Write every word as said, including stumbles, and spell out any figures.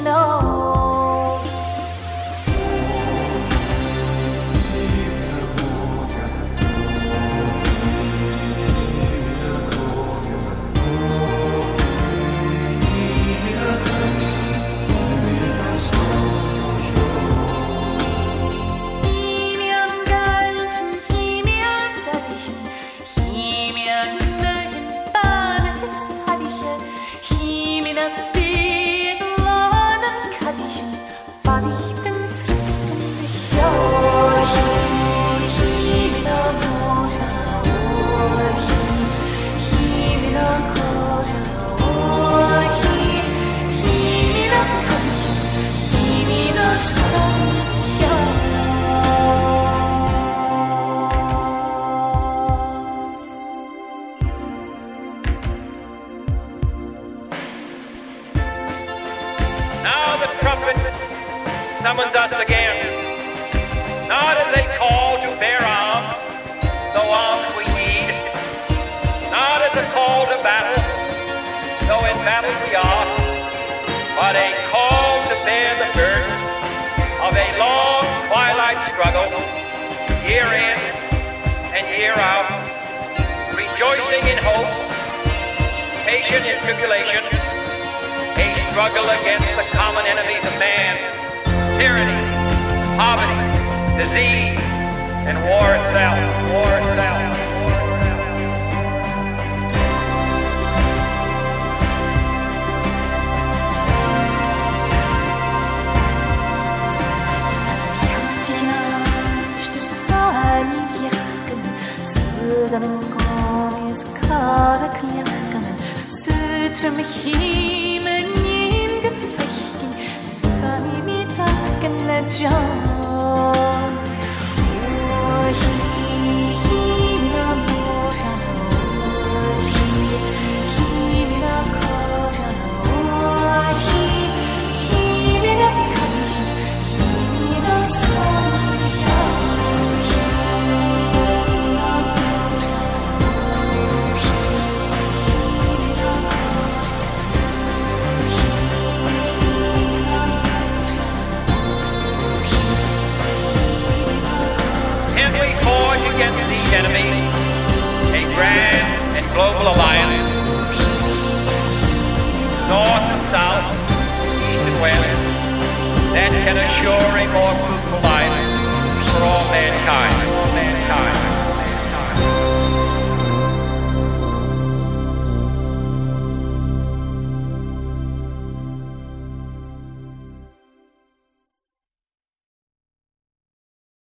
Summons us again, not as a call to bear arms, though arms we need, not as a call to battle, though in battle we are, but a call to bear the burden of a long twilight struggle, year in and year out, rejoicing in hope, patient in tribulation, a struggle against the common enemies of man, tyranny, poverty, disease, and war itself, war itself. John